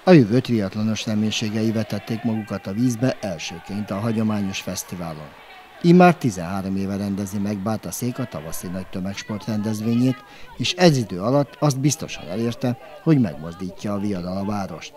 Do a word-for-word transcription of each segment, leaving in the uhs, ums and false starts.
A jövő triatlonos reménységei vetették magukat a vízbe elsőként a hagyományos fesztiválon. Immár tizenhárom éve rendezi meg Bátaszék a tavaszi nagy tömegsport rendezvényét, és ez idő alatt azt biztosan elérte, hogy megmozdítja a viadal a várost.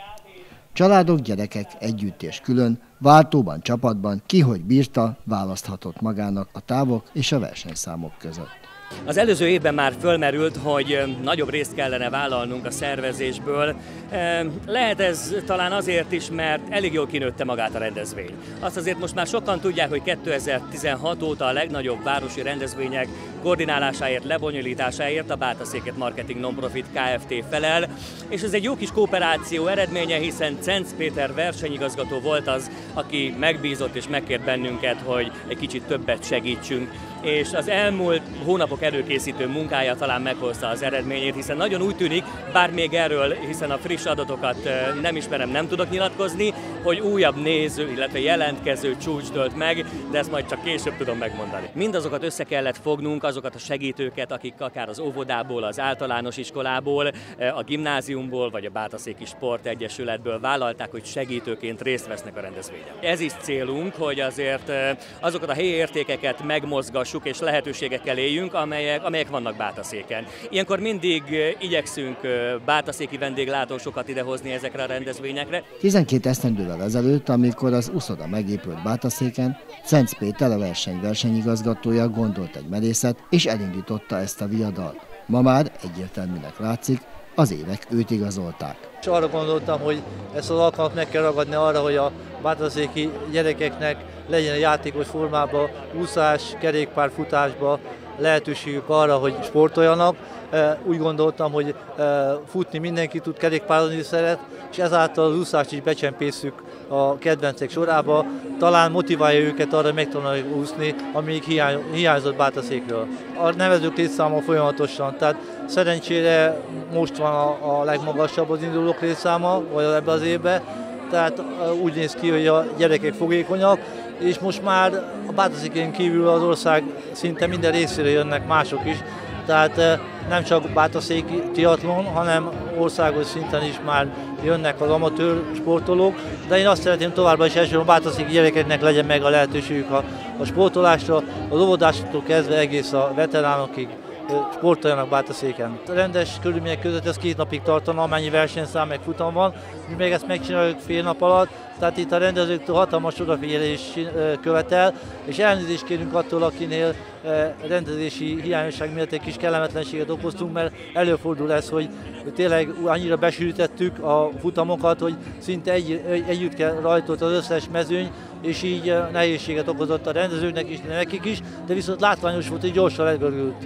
Családok, gyerekek együtt és külön, váltóban, csapatban, ki hogy bírta, választhatott magának a távok és a versenyszámok között. Az előző évben már fölmerült, hogy nagyobb részt kellene vállalnunk a szervezésből. Lehet ez talán azért is, mert elég jól kinőtte magát a rendezvény. Azt azért most már sokan tudják, hogy kétezer-tizenhat óta a legnagyobb városi rendezvények koordinálásáért, lebonyolításáért a Bátaszéket Marketing Nonprofit Kft. Felel, és ez egy jó kis kooperáció eredménye, hiszen Cenc Péter versenyigazgató volt az, aki megbízott és megkért bennünket, hogy egy kicsit többet segítsünk. És az elmúlt hónapok előkészítő munkája talán meghozta az eredményét, hiszen nagyon úgy tűnik, bár még erről, hiszen a friss adatokat nem ismerem, nem tudok nyilatkozni, hogy újabb néző, illetve jelentkező csúcs dőlt meg, de ezt majd csak később tudom megmondani. Mindazokat össze kellett fognunk, azokat a segítőket, akik akár az óvodából, az általános iskolából, a gimnáziumból, vagy a Bátaszéki Sportegyesületből vállalták, hogy segítőként részt vesznek a rendezvényen. Ez is célunk, hogy azért azokat a helyi értékeket megmozgassuk, és lehetőségekkel éljünk, amelyek, amelyek vannak Bátaszéken. Ilyenkor mindig igyekszünk bátaszéki vendéglátósokat idehozni ezekre a rendezvényekre. tizenkét esztendővel ezelőtt, amikor az uszoda megépült Bátaszéken, Cenc Péter, a verseny versenyigazgatója gondolt egy merészet, és elindította ezt a viadalt. Ma már egyértelműnek látszik, az évek őt igazolták. És arra gondoltam, hogy ezt az alkalmat meg kell ragadni arra, hogy a bátaszéki gyerekeknek legyen a játékos formában, úszás, kerékpár, futásban lehetőségük arra, hogy sportoljanak. Úgy gondoltam, hogy futni mindenki tud, kerékpározni szeret, és ezáltal az úszást is becsempészük a kedvencek sorába. Talán motiválja őket arra, hogy megtanulják úszni, amíg hiányzott Bátaszékről. A nevezők létszáma folyamatosan, tehát szerencsére most van a, a legmagasabb az indulók létszáma, vagy ebbe az évben, tehát úgy néz ki, hogy a gyerekek fogékonyak, és most már a Bátaszéken kívül az ország szinte minden részére jönnek mások is, tehát nem csak bátaszéki triatlon, hanem országos szinten is már jönnek az amatőr sportolók, de én azt szeretném továbbá is elsősorban a bátaszéki gyerekeknek legyen meg a lehetőségük a, a sportolásra, az óvodásoktól kezdve egész a veteránokig sportoljanak Bátaszéken. A rendes körülmények között ez két napig tartana, amennyi versenyszám meg futam van, mi még ezt megcsináljuk fél nap alatt, tehát itt a rendezőktől hatalmas odafigyelés követel, és elnézést kérünk attól, akinél rendezési hiányosság miatt egy kis kellemetlenséget okoztunk, mert előfordul ez, hogy tényleg annyira besűrítettük a futamokat, hogy szinte egy, együtt kell rajtolt az összes mezőny, és így nehézséget okozott a rendezőknek is, nekik is, de viszont látványos volt, hogy gyorsan legörült.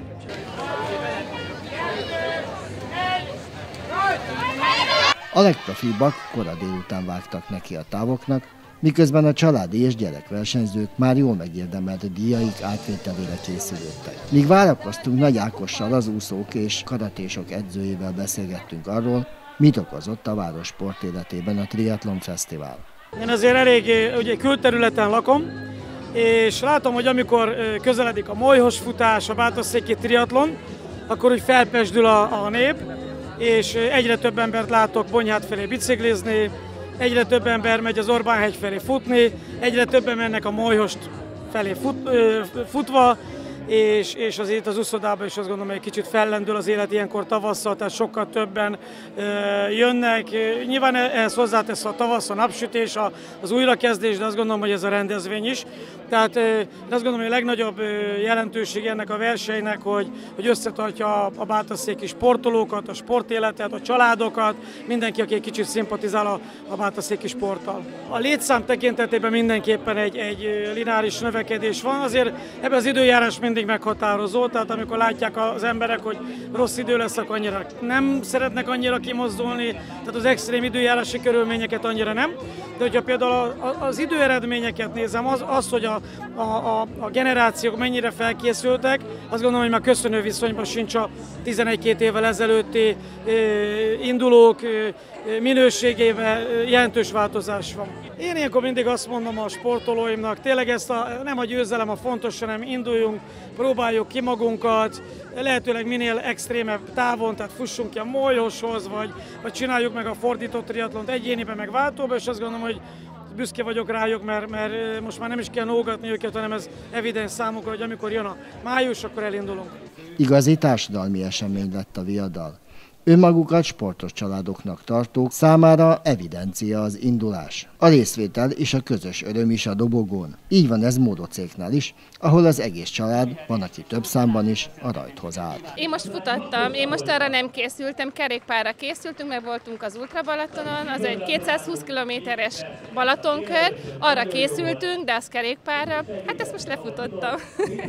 A legprofibbak kora délután vágtak neki a távoknak, miközben a családi és gyerekversenyzők már jól megérdemelt díjaik átvételére készülődtek. Míg várakoztunk, Nagy Ákossal, az úszók és karatésok edzőjével beszélgettünk arról, mit okozott a város sportéletében a Triatlon Fesztivál. Én azért elég ugye, külterületen lakom, és látom, hogy amikor közeledik a molyhos futás, a bátaszéki triatlon, akkor úgy felpesdül a, a nép, és egyre több embert látok Bonyhád felé biciklizni, egyre több ember megy az Orbán-hegy felé futni, egyre többen mennek a molyhost felé fut, futva, és, és az itt az uszodában is azt gondolom, hogy egy kicsit fellendül az élet ilyenkor tavasszal, tehát sokkal többen ö, jönnek. Nyilván ehhez hozzátesz a tavasz, a napsütés, a, az újrakezdés, de azt gondolom, hogy ez a rendezvény is. Tehát ö, azt gondolom, hogy a legnagyobb jelentőség ennek a versenynek, hogy, hogy összetartja a, a bátaszéki sportolókat, a sportéletet, a családokat, mindenki, aki egy kicsit szimpatizál a, a bátaszéki sporttal. A létszám tekintetében mindenképpen egy, egy lineáris növekedés van, azért ebben az időjárás mindig meghatározó, tehát amikor látják az emberek, hogy rossz idő lesz, akkor annyira nem szeretnek annyira kimozdulni, tehát az extrém időjárási körülményeket annyira nem. De hogyha például az időeredményeket nézem, az, az hogy a, a, a, a generációk mennyire felkészültek, azt gondolom, hogy már köszönő viszonyban sincs a tizenegy-két évvel ezelőtti indulók minőségében jelentős változás van. Én ilyenkor mindig azt mondom a sportolóimnak, tényleg ezt a, nem a győzelem a fontos, hanem induljunk próbáljuk ki magunkat, lehetőleg minél extrémebb távon, tehát fussunk ki a Molyhoshoz, vagy, vagy csináljuk meg a fordított triatlont egyéniben, meg váltóba, és azt gondolom, hogy büszke vagyok rájuk, mert, mert most már nem is kell nógatni őket, hanem ez evidens számukra, hogy amikor jön a május, akkor elindulunk. Igazi társadalmi esemény lett a viadal. Önmagukat sportos családoknak tartók számára evidencia az indulás. A részvétel és a közös öröm is a dobogón. Így van ez módocéknál is, ahol az egész család, van aki több számban is, a rajthoz állt. Én most futattam, én most arra nem készültem, kerékpárra készültünk, meg voltunk az Ultra Balatonon, az egy kétszázhúsz kilométeres Balatonkör, arra készültünk, de az kerékpárra, hát ezt most lefutottam.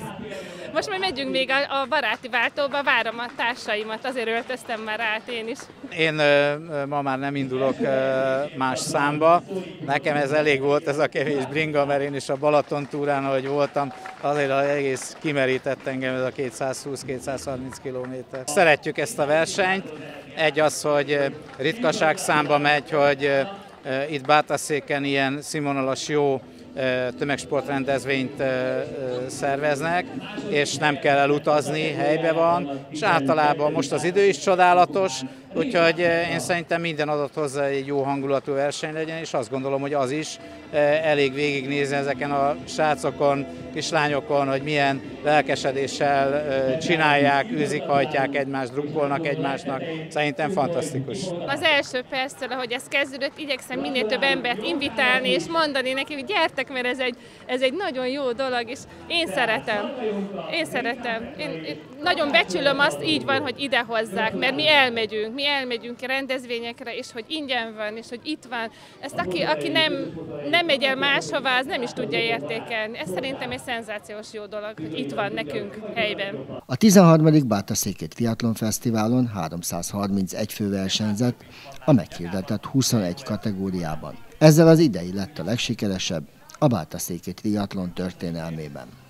Most majd megyünk még a, a baráti váltóba, várom a társaimat, azért öltöztem már át én is. Én ma már nem indulok más számba, nekem ez elég volt, ez a kevés bringa, mert én is a Balaton túrán, ahogy voltam, azért az egész kimerített engem ez a kétszázhúsz-kétszázharminc kilométer. Szeretjük ezt a versenyt, egy az, hogy ritkaság számba megy, hogy itt Bátaszéken ilyen színvonalas jó tömegsportrendezvényt szerveznek, és nem kell elutazni, helyben van, és általában most az idő is csodálatos, úgyhogy én szerintem minden adott hozzá egy jó hangulatú verseny legyen, és azt gondolom, hogy az is elég végignézni ezeken a srácokon, kislányokon, hogy milyen lelkesedéssel csinálják, űzik, hajtják egymást, drukkolnak egymásnak. Szerintem fantasztikus. Az első perctől, ahogy ez kezdődött, igyekszem minél több embert invitálni, és mondani neki, hogy gyertek, mert ez egy, ez egy nagyon jó dolog, és én szeretem. Én szeretem. Én, én nagyon becsülöm azt, így van, hogy ide hozzák, mert mi elmegyünk, mi elmegyünk rendezvényekre, és hogy ingyen van, és hogy itt van. Ezt aki, aki nem, nem megy el máshova, az nem is tudja értékelni. Ez szerintem egy szenzációs jó dolog, hogy itt van nekünk helyben. A tizenharmadik Bátaszéki Triatlon Fesztiválon háromszázharmincegy fő versenyzett a meghirdetett huszonegy kategóriában. Ezzel az idei lett a legsikeresebb a Bátaszéki Triatlon történelmében.